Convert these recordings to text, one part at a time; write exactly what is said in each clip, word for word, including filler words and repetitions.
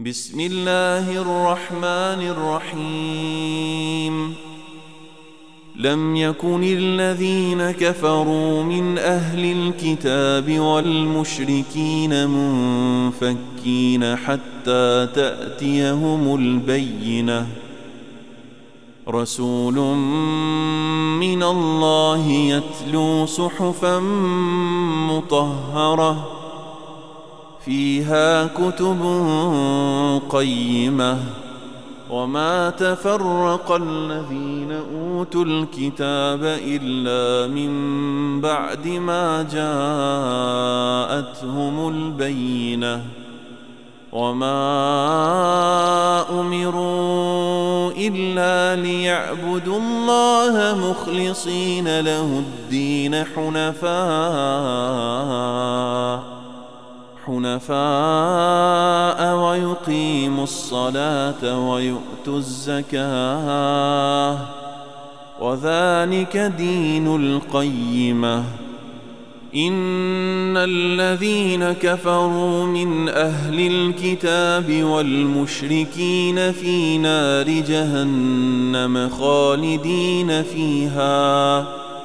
بسم الله الرحمن الرحيم. لم يكن الذين كفروا من أهل الكتاب والمشركين منفكين حتى تأتيهم البينة. رسول من الله يتلو صحفا مطهرة فيها كتب قيمة. وما تفرق الذين أوتوا الكتاب إلا من بعد ما جاءتهم البينة. وما أمروا إلا ليعبدوا الله مخلصين له الدين حنفاء حنفاء ويقيموا الصلاة ويؤتوا الزكاة وذلك دين القيمة. إن الذين كفروا من أهل الكتاب والمشركين في نار جهنم خالدين فيها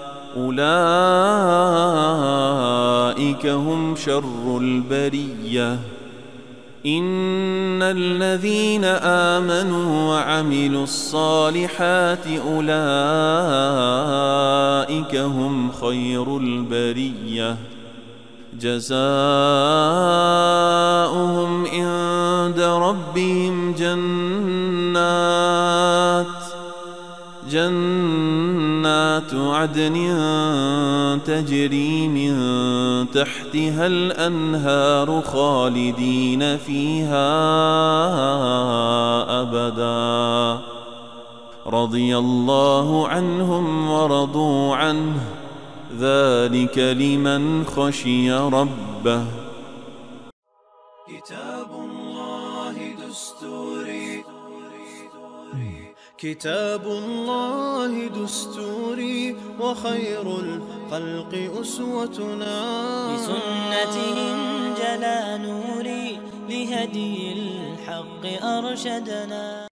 أولئك هم شر البرية. إن الذين آمنوا وعملوا الصالحات أولئك هم خير البرية. جزاؤهم عند ربهم جنات جنات عدن تجري من تحتها الأنهار خالدين فيها أبدا. رضي الله عنهم ورضوا عنه ذلك لمن خشي ربه. كتاب الله دستوري كتاب الله دستوري وخير الخلق أسوتنا. بسنتهم جلا نوري لهدي الحق أرشدنا.